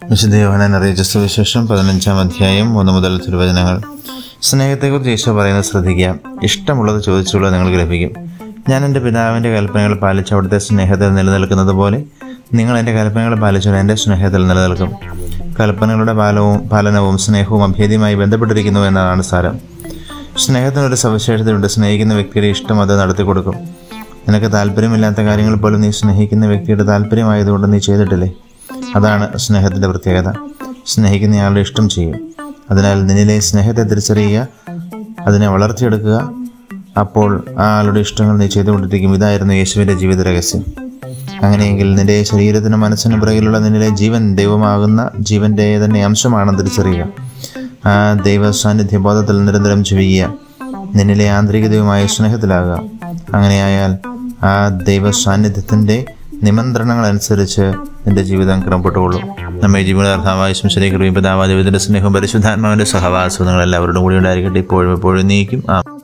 വിശുദ്ധ യോഹന്നാൻ അറിയിച്ച സുവിശേഷം 15-ാം അധ്യായം 1 മുതൽ തിരുവചനങ്ങൾ. സ്നേഹത്തെക്കുറിച്ച് ഈശോ പറയുന്നത് ശ്രദ്ധിക്കുക. ഇഷ്ടമുള്ളത് ചോദിച്ചുള്ളത് നിങ്ങൾക്ക് ലഭിക്കും. ഞാൻ എൻ്റെ പിതാവിൻ്റെ കൽപ്പനകൾ പാലിച്ച് അവിടുത്തെ സ്നേഹത്തിൽ നിലനിൽക്കുന്നത് പോലെ നിങ്ങൾ എൻ്റെ കൽപ്പനകൾ പാലിച്ചാൽ എൻ്റെ സ്നേഹത്തിൽ നിലനിൽക്കും. കൽപ്പനകളുടെ പാലനവും സ്നേഹവും അഭേദ്യമായി ബന്ധപ്പെട്ടിരിക്കുന്നു എന്നതാണ് സാരം. സ്നേഹത്തിനൊരു സവിശേഷതയുണ്ട്. സ്നേഹിക്കുന്ന വ്യക്തിയുടെ ഇഷ്ടം അത് നടത്തിക്കൊടുക്കും. നിനക്ക് താല്പര്യമില്ലാത്ത കാര്യങ്ങൾ പോലും നീ സ്നേഹിക്കുന്ന വ്യക്തിയുടെ താല്പര്യമായതുകൊണ്ട് നീ ചെയ്തിട്ടില്ലേ? അതാണ് സ്നേഹത്തിൻ്റെ പ്രത്യേകത. സ്നേഹിക്കുന്നയാളുടെ ഇഷ്ടം ചെയ്യും. അതിനാൽ നിന്നിലെ സ്നേഹത്തെ തിരിച്ചറിയുക, അതിനെ വളർത്തിയെടുക്കുക. അപ്പോൾ ആ ആളുടെ ഇഷ്ടങ്ങൾ നീ ചെയ്തുകൊണ്ടിരിക്കും. ഇതായിരുന്നു യേശുവിൻ്റെ ജീവിത രഹസ്യം. അങ്ങനെയെങ്കിൽ നിന്റെ ശരീരത്തിനും മനസ്സിനും പിറകിലുള്ള നിന്നിലെ ജീവൻ ദൈവമാകുന്ന ജീവൻ്റെ തന്നെ അംശമാണെന്ന് തിരിച്ചറിയുക. ആ ദൈവ സാന്നിധ്യ ബോധത്തിൽ നിരന്തരം ജീവിക്കുക. നിന്നിലെ ആന്തരികതയുമായ സ്നേഹത്തിലാകുക. അങ്ങനെയായാൽ ആ ദൈവ സാന്നിധ്യത്തിൻ്റെ നിമന്ത്രണങ്ങൾ അനുസരിച്ച് നിന്റെ ജീവിതം ക്രമപ്പെട്ടുകൊള്ളും. നമ്മെ ജീവിതാർത്ഥമായ ശരീരവും പിതാവായ ദൈവത്തിൻ്റെ സ്നേഹവും പരിശുദ്ധാത്മാവിൻ്റെ സഹവാസവും നിങ്ങളെല്ലാവരോടും കൂടി ഉണ്ടായിരിക്കട്ടെ, ഇപ്പോഴും എപ്പോഴും നീക്കും.